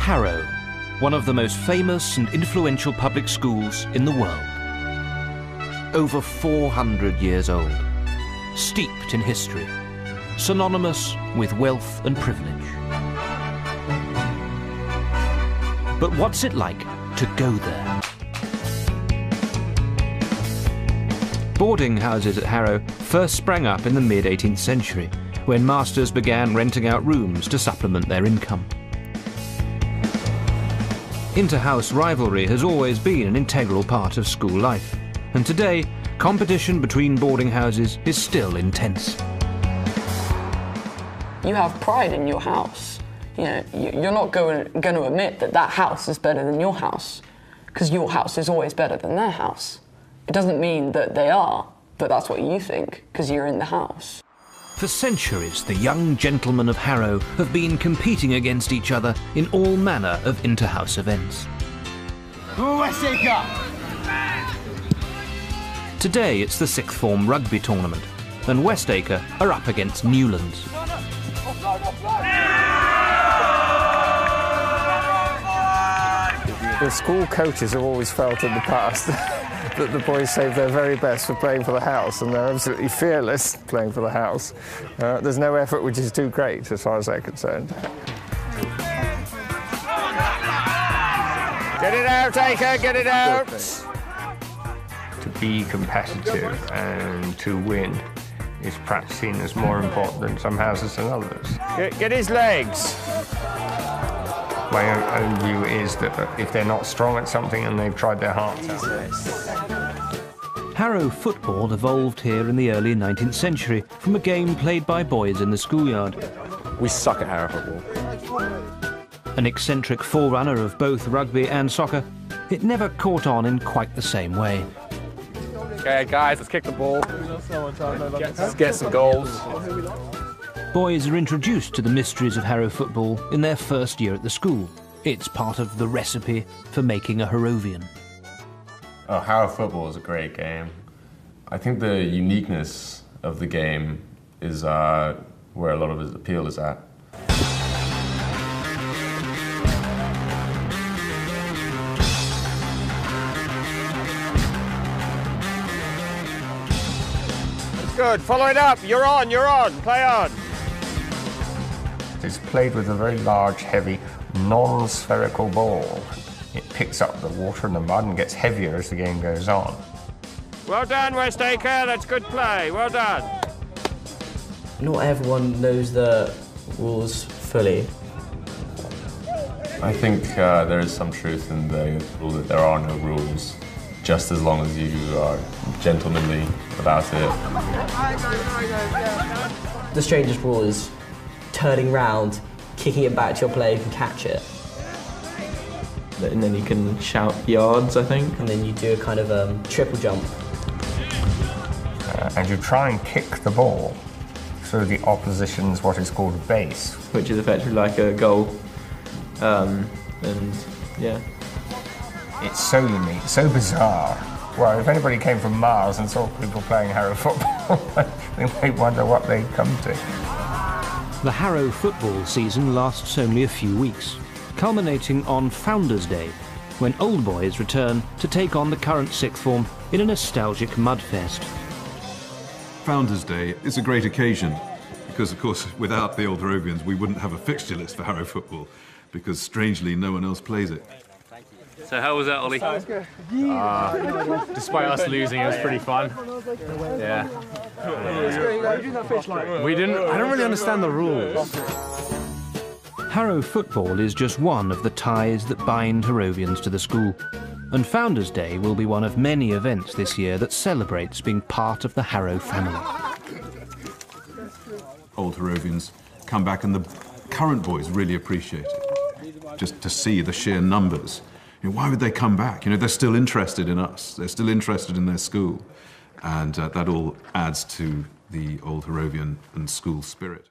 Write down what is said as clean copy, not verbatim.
Harrow, one of the most famous and influential public schools in the world. Over 400 years old, steeped in history, synonymous with wealth and privilege. But what's it like to go there? Boarding houses at Harrow first sprang up in the mid-18th century, when masters began renting out rooms to supplement their income. Inter-house rivalry has always been an integral part of school life, and today, competition between boarding houses is still intense. You have pride in your house. You know, you're not going to admit that that house is better than your house, because your house is always better than their house. It doesn't mean that they are, but that's what you think, because you're in the house. For centuries, the young gentlemen of Harrow have been competing against each other in all manner of inter-house events. Westacre! Today it's the sixth form rugby tournament, and Westacre are up against Newlands. The school coaches have always felt in the past that the boys save their very best for playing for the house, and they're absolutely fearless playing for the house. There's no effort which is too great as far as they're concerned. Get it out, Acre, get it out! To be competitive and to win is perhaps seen as more important in some houses than others. Get his legs! My own view is that if they're not strong at something and they've tried their hearts out. Harrow football evolved here in the early 19th century from a game played by boys in the schoolyard. We suck at Harrow football. An eccentric forerunner of both rugby and soccer, it never caught on in quite the same way. Okay, guys, let's kick the ball. Let's get some goals. Boys are introduced to the mysteries of Harrow football in their first year at the school. It's part of the recipe for making a Harrovian. Oh, Harrow football is a great game. I think the uniqueness of the game is where a lot of its appeal is at. Good, follow it up, you're on, play on. It's played with a very large, heavy, non-spherical ball. It picks up the water and the mud and gets heavier as the game goes on. Well done, Westacre, that's good play, well done. Not everyone knows the rules fully. I think there is some truth in the rule that there are no rules, just as long as you are gentlemanly about it. The strangest rule is turning round, kicking it back to your player who can catch it. And then you can shout yards, I think. And then you do a kind of triple jump. And you try and kick the ball through the opposition's what is called a base. Which is effectively like a goal. And yeah. It's so unique, so bizarre. Well, if anybody came from Mars and saw people playing Harrow football, they may wonder what they'd come to. The Harrow football season lasts only a few weeks, culminating on Founders' Day, when old boys return to take on the current sixth form in a nostalgic mudfest. Founders' Day is a great occasion because, of course, without the old Harrovians, we wouldn't have a fixture list for Harrow football because, strangely, no one else plays it. So how was that, Ollie? Despite us losing, it was pretty fun. Yeah. We didn't. I don't really understand the rules. Harrow football is just one of the ties that bind Harrovians to the school, and Founders' Day will be one of many events this year that celebrates being part of the Harrow family. Old Harrovians come back and the current boys really appreciate it. Just to see the sheer numbers. You know, why would they come back? You know, they're still interested in us. They're still interested in their school. And that all adds to the old Harrovian and school spirit.